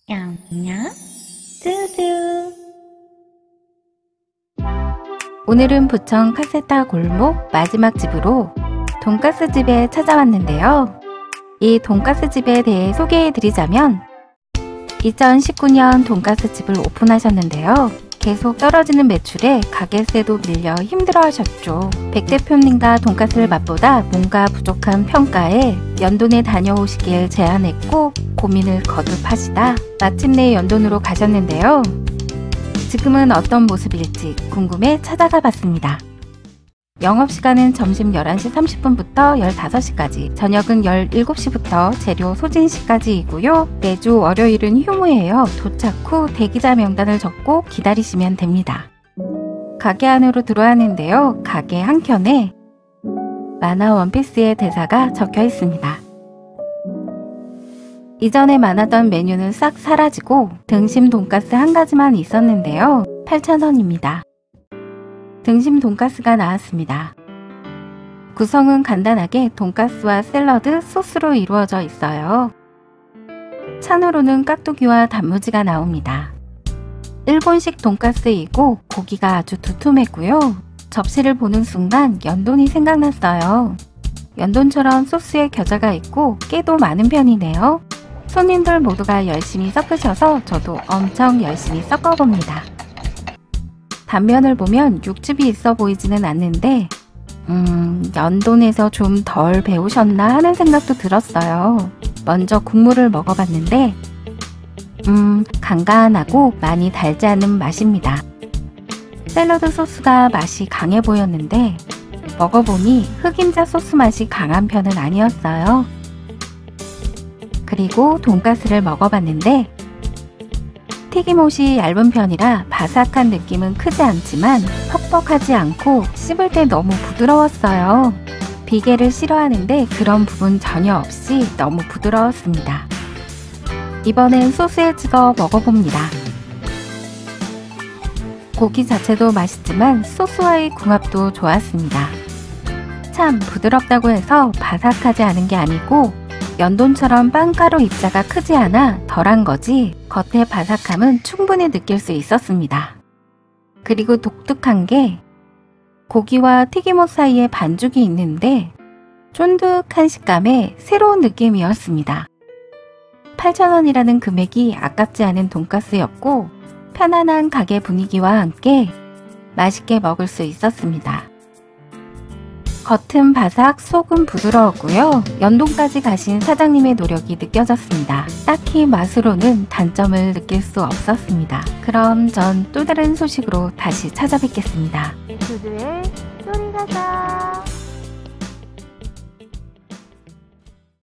냠냠 뚜두. 오늘은 부천 카세타 골목 마지막 집으로 돈가스 집에 찾아왔는데요. 이 돈가스 집에 대해 소개해드리자면 2019년 돈가스 집을 오픈하셨는데요. 계속 떨어지는 매출에 가게세도 밀려 힘들어하셨죠. 백 대표님과 돈가스를 맛보다 뭔가 부족한 평가에 연돈에 다녀오시길 제안했고 고민을 거듭하시다 마침내 연돈으로 가셨는데요. 지금은 어떤 모습일지 궁금해 찾아가 봤습니다. 영업시간은 점심 11시 30분부터 15시까지, 저녁은 17시부터 재료 소진시까지이고요. 매주 월요일은 휴무예요. 도착 후 대기자 명단을 적고 기다리시면 됩니다. 가게 안으로 들어왔는데요. 가게 한켠에 만화 원피스의 대사가 적혀 있습니다. 이전에 많았던 메뉴는 싹 사라지고 등심 돈가스 한 가지만 있었는데요. 8,000원입니다. 등심 돈가스가 나왔습니다. 구성은 간단하게 돈가스와 샐러드, 소스로 이루어져 있어요. 찬으로는 깍두기와 단무지가 나옵니다. 일본식 돈가스이고 고기가 아주 두툼했고요. 접시를 보는 순간 연돈이 생각났어요. 연돈처럼 소스에 겨자가 있고 깨도 많은 편이네요. 손님들 모두가 열심히 섞으셔서 저도 엄청 열심히 섞어봅니다. 단면을 보면 육즙이 있어 보이지는 않는데 연돈에서 좀 덜 배우셨나 하는 생각도 들었어요. 먼저 국물을 먹어봤는데 간간하고 많이 달지 않은 맛입니다. 샐러드 소스가 맛이 강해 보였는데 먹어보니 흑임자 소스 맛이 강한 편은 아니었어요. 그리고 돈가스를 먹어봤는데 튀김옷이 얇은 편이라 바삭한 느낌은 크지 않지만 퍽퍽하지 않고 씹을 때 너무 부드러웠어요. 비계를 싫어하는데 그런 부분 전혀 없이 너무 부드러웠습니다. 이번엔 소스에 찍어 먹어봅니다. 고기 자체도 맛있지만 소스와의 궁합도 좋았습니다. 참 부드럽다고 해서 바삭하지 않은 게 아니고 연돈처럼 빵가루 입자가 크지 않아 덜한 거지 겉의 바삭함은 충분히 느낄 수 있었습니다. 그리고 독특한 게 고기와 튀김옷 사이에 반죽이 있는데 쫀득한 식감의 새로운 느낌이었습니다. 8,000원이라는 금액이 아깝지 않은 돈가스였고 편안한 가게 분위기와 함께 맛있게 먹을 수 있었습니다. 겉은 바삭, 속은 부드러웠고요. 연돈까지 가신 사장님의 노력이 느껴졌습니다. 딱히 맛으로는 단점을 느낄 수 없었습니다. 그럼 전 또 다른 소식으로 다시 찾아뵙겠습니다. 두두의 소리가사.